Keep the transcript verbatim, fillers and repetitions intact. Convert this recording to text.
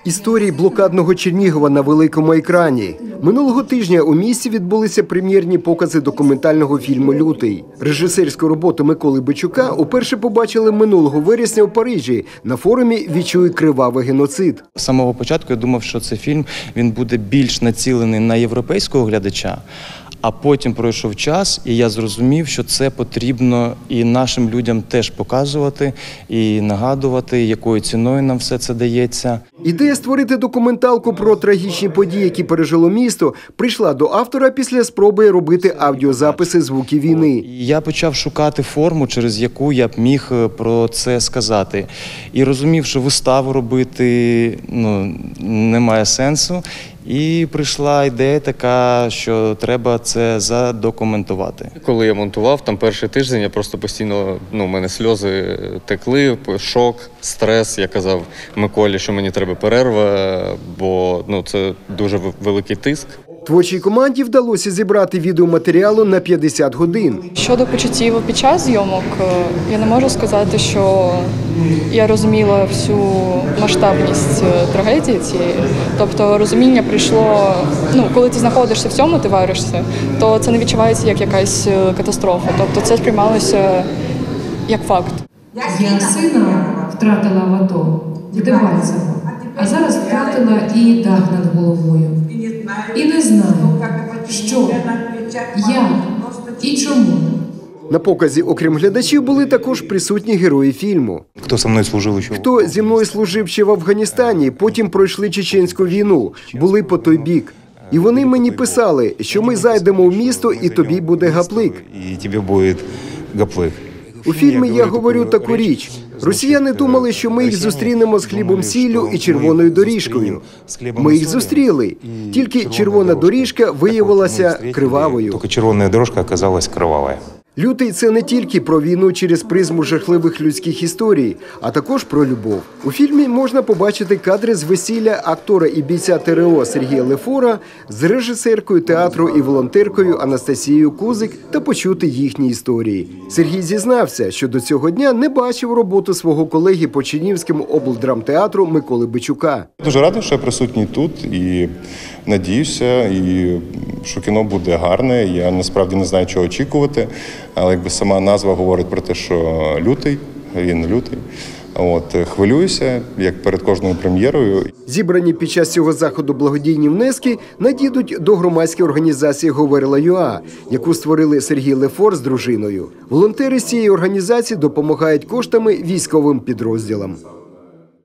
Історії блокадного Чернігова на великому екрані. Минулого тижня у місті відбулися прем'єрні покази документального фільму «Лютий». Режисерську роботу Миколи Бичука уперше побачили минулого вересня у Парижі на форумі «Відчуй кривавий геноцид». З самого початку я думав, що цей фільм він буде більш націлений на європейського глядача. А потім пройшов час, і я зрозумів, що це потрібно і нашим людям теж показувати, і нагадувати, якою ціною нам все це дається. Ідея створити документалку про трагічні події, які пережило місто, прийшла до автора після спроби робити аудіозаписи звуків війни. Я почав шукати форму, через яку я б міг про це сказати. І розумів, що виставу робити ну, немає сенсу. І прийшла ідея така, що треба це задокументувати. Коли я монтував, там перший тиждень, я просто постійно, ну, у мене сльози текли, шок, стрес. Я казав Миколі, що мені треба перерва, бо ну, це дуже великий тиск. Творчій команді вдалося зібрати відеоматріалу на п'ятдесят годин. Щодо почуттів під час зйомок, я не можу сказати, що я розуміла всю масштабність трагедії цієї. Тобто розуміння прийшло, ну, коли ти знаходишся в цьому, ти варишся, то це не відчувається як якась катастрофа. Тобто це сприймалося як факт. Я сина втратила в АТО, в Дебальцево, а зараз втратила і дах над головою. І не знаю, що, як і чому. На показі, окрім глядачів, були також присутні герої фільму. Хто зі мною служив ще? Хто зі мною служив ще в Афганістані, потім пройшли Чеченську війну, були по той бік. І вони мені писали, що ми зайдемо в місто і тобі буде гаплик. І тобі буде гаплик. У фільмі я говорю таку річ. Росіяни думали, що ми їх зустрінемо з хлібом-сіллю і червоною доріжкою. Ми їх зустріли. Тільки червона доріжка виявилася кривавою. Тільки червона доріжка оказалась кривавою. «Лютий» – це не тільки про війну через призму жахливих людських історій, а також про любов. У фільмі можна побачити кадри з весілля актора і бійця ТРО Сергія Лефора з режисеркою театру і волонтеркою Анастасією Кузик та почути їхні історії. Сергій зізнався, що до цього дня не бачив роботу свого колеги по Чернігівському облдрамтеатру Миколи Бичука. Дуже радий, що я присутній тут і надіюся, і що кіно буде гарне. Я насправді не знаю, чого очікувати, але якби сама назва говорить про те, що лютий, він лютий. От, хвилююся, як перед кожною прем'єрою. Зібрані під час цього заходу благодійні внески надійдуть до громадської організації «Говерла.ЮА», яку створили Сергій Лефор з дружиною. Волонтери з цієї організації допомагають коштами військовим підрозділам.